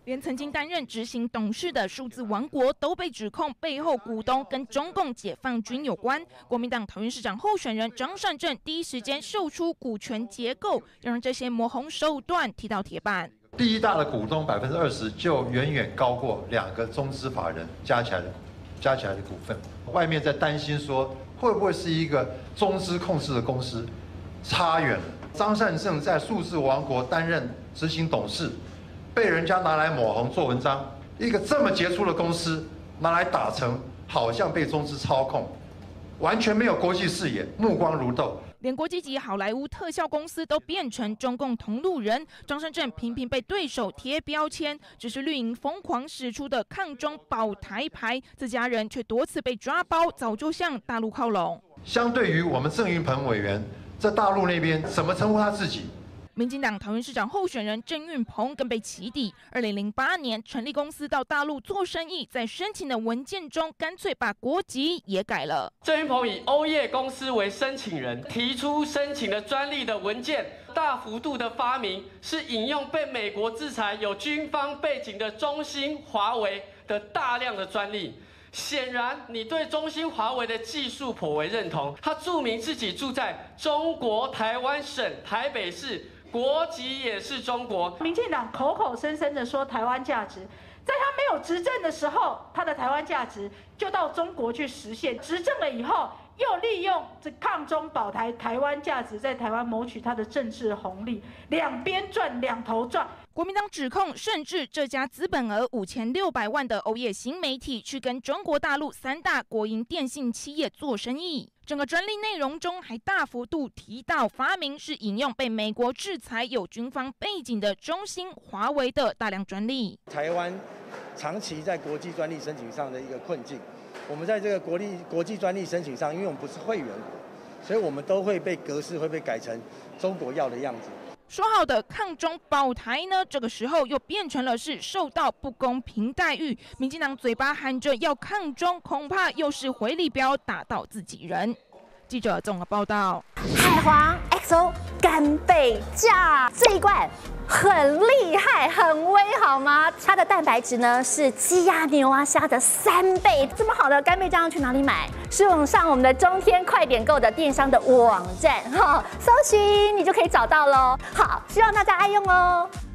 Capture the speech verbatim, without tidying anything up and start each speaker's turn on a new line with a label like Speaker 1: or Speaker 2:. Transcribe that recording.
Speaker 1: 连曾经担任执行董事的数字王国都被指控背后股东跟中共解放军有关。国民党桃园市长候选人张善政第一时间秀出股权结构，让这些抹红手段踢到铁板。
Speaker 2: 第一大的股东百分之二十就远远高过两个中资法人加起来的加起来的股份。外面在担心说会不会是一个中资控制的公司，差远了。张善政在数字王国担任执行董事。 被人家拿来抹红做文章，一个这么杰出的公司拿来打成好像被中资操控，完全没有国际视野，目光如豆。
Speaker 1: 连国际级好莱坞特效公司都变成中共同路人，张善政频频被对手贴标签，只是绿营疯狂使出的抗中保台牌，自家人却多次被抓包，早就向大陆靠拢。
Speaker 2: 相对于我们郑运鹏委员在大陆那边怎么称呼他自己？
Speaker 1: 民进党桃园市长候选人郑运鹏更被起底。二零零八年成立公司到大陆做生意，在申请的文件中干脆把国籍也改了。
Speaker 3: 郑运鹏以欧业公司为申请人，提出申请的专利的文件，大幅度的发明是引用被美国制裁有军方背景的中兴、华为的大量的专利。 显然，你对中兴、华为的技术颇为认同。他注明自己住在中国台湾省台北市，国籍也是中国。
Speaker 4: 民进党口口声声的说台湾价值，在他没有执政的时候，他的台湾价值就到中国去实现；执政了以后，又利用这抗中保台台湾价值，在台湾谋取他的政治红利，两边赚，两头赚。
Speaker 1: 国民党指控，甚至这家资本额五千六百万的欧业新媒体，去跟中国大陆三大国营电信企业做生意。整个专利内容中还大幅度提到发明是引用被美国制裁有军方背景的中兴、华为的大量专利。
Speaker 5: 台湾长期在国际专利申请上的一个困境，我们在这个国立国际专利申请上，因为我们不是会员国，所以我们都会被格式会被改成中国要的样子。
Speaker 1: 说好的抗中保台呢？这个时候又变成了是受到不公平待遇。民进党嘴巴喊着要抗中，恐怕又是回力镖打到自己人。记者综合报道。
Speaker 6: 海皇 X O 干贝酱这一罐很厉害，很威，好吗？它的蛋白质呢是鸡鸭牛啊虾的三倍。这么好的干贝酱要去哪里买？是用上我们的中天快点购的电商的网站，哈，搜寻你就可以找到喽。好，希望大家爱用哦。